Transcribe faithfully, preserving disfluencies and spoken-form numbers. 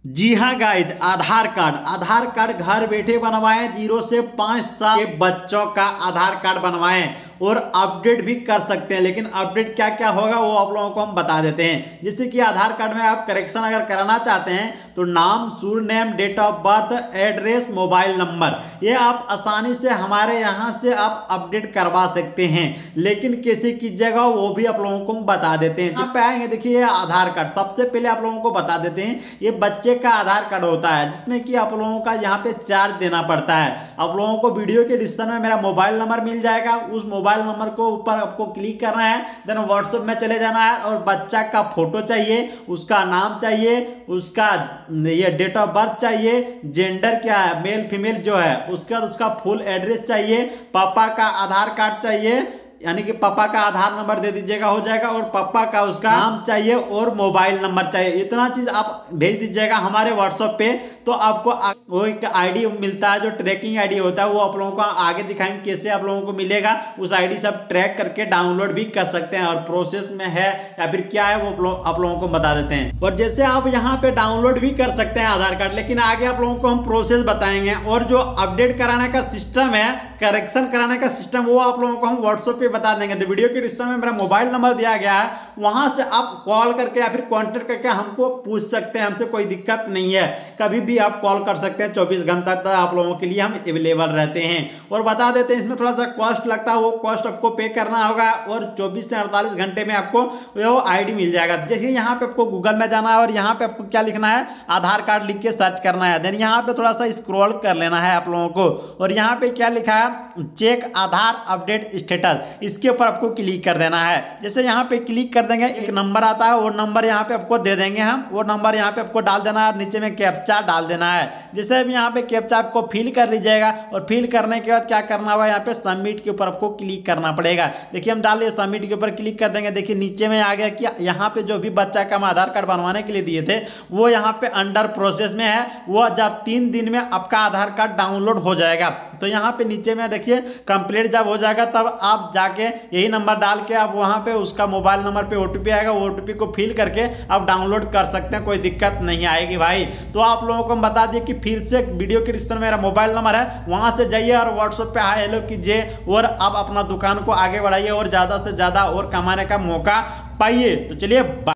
जी हाँ guys, Aadhaar card Aadhaar card घर बैठे बनवाएं। जीरो से पाँच साल के बच्चों का आधार कार्ड बनवाएं और अपडेट भी कर सकते हैं। लेकिन अपडेट क्या क्या होगा वो आप लोगों को हम बता देते हैं। जैसे कि आधार कार्ड में आप करेक्शन अगर कराना चाहते हैं तो नाम, surname, date of birth, address, mobile number, ये आप आसानी से हमारे यहाँ से आप अपडेट करवा सकते हैं। लेकिन कैसे कीजिएगा वो भी आप लोगों को हम बता देते हैं। यहाँ पे आएंगे, देखिए आधार कार्ड सबसे पहले आप लोगों को बता देते हैं। ये बच्चे का आधार कार्ड होता है जिसमें कि आप लोगों का यहाँ पे चार्ज देना पड़ता है। आप लोगों को वीडियो के डिस्क्रिप्शन में मेरा मोबाइल नंबर मिल जाएगा। उस मोबाइल नंबर को ऊपर आपको क्लिक करना है, देन व्हाट्सएप में चले जाना है और बच्चा का फोटो चाहिए, उसका नाम चाहिए, उसका ये डेट ऑफ बर्थ चाहिए, जेंडर क्या है, मेल फीमेल जो है, उसका उसका फुल एड्रेस चाहिए, पापा का आधार कार्ड चाहिए यानी कि पापा का आधार नंबर दे दीजिएगा हो जाएगा, और पापा का उसका नाम चाहिए और मोबाइल नंबर चाहिए। इतना चीज आप भेज दीजिएगा हमारे व्हाट्सएप पे, तो आपको वो एक आईडी मिलता है जो ट्रैकिंग आईडी होता है। वो आप लोगों को आगे दिखाएंगे कैसे आप लोगों को मिलेगा। उस आईडी से आप ट्रैक करके डाउनलोड भी कर सकते हैं और प्रोसेस में है या फिर क्या है वो आप लोगों को बता देते हैं। और जैसे आप यहाँ पे डाउनलोड भी कर सकते हैं आधार कार्ड, लेकिन आगे आप लोगों को हम प्रोसेस बताएंगे। और जो अपडेट कराने का सिस्टम है, करेक्शन कराने का सिस्टम, वो आप लोगों को हम व्हाट्सएप पे बता देंगे। तो वीडियो के डिस्क्रिप्शन में मेरा मोबाइल नंबर दिया गया है, वहां से आप कॉल करके या फिर कांटेक्ट करके हमको पूछ सकते हैं। हमसे कोई दिक्कत नहीं है, कभी भी आप कॉल कर सकते हैं। चौबीस घंटा तक आप लोगों के लिए हम अवेलेबल रहते हैं। और बता देते हैं इसमें थोड़ा सा कॉस्ट लगता है, वो कॉस्ट आपको पे करना होगा और चौबीस से अड़तालीस घंटे में आपको वो आईडी मिल जाएगा। जैसे यहाँ पे आपको गूगल में जाना है और यहाँ पे आपको क्या लिखना है, आधार कार्ड लिख के सर्च करना है। देन यहाँ पे थोड़ा सा स्क्रॉल कर लेना है आप लोगों को, और यहाँ पे क्या लिखा है, चेक आधार अपडेट स्टेटस, इसके ऊपर आपको क्लिक कर देना है। जैसे यहाँ पे क्लिक कर देंगे एक नंबर आता है, वो नंबर यहाँ पे आपको दे देंगे हम। वो नंबर यहाँ पे आपको डाल देना है और नीचे में कैप्चा डाल देना है। जैसे अब यहाँ पे कैप्चा आपको फिल कर लीजिएगा और फिल करने के बाद क्या करना होगा, यहाँ पे सबमिट के ऊपर आपको क्लिक करना पड़ेगा। देखिए हम डाल दिए, सबमिट के ऊपर क्लिक कर देंगे। देखिए नीचे में आ गया कि यहाँ पे जो भी बच्चा का हम आधार कार्ड बनवाने के लिए दिए थे वो यहाँ पे अंडर प्रोसेस में है। वो जब तीन दिन में आपका आधार कार्ड डाउनलोड हो जाएगा। तो यहाँ पे नीचे में देखिए कंप्लीट जब हो जाएगा तब आप जाके यही नंबर डाल के आप वहाँ पे उसका मोबाइल नंबर पे ओटीपी आएगा, वो ओटीपी को फिल करके आप डाउनलोड कर सकते हैं। कोई दिक्कत नहीं आएगी भाई। तो आप लोगों को हम बता दिए कि फिर से वीडियो के डिस्क्रिप्शन में मेरा मोबाइल नंबर है, वहां से जाइए और व्हाट्सएप पे हाय हेलो कीजिए और आप अपना दुकान को आगे बढ़ाइए और ज्यादा से ज्यादा और कमाने का मौका पाइए। तो चलिए।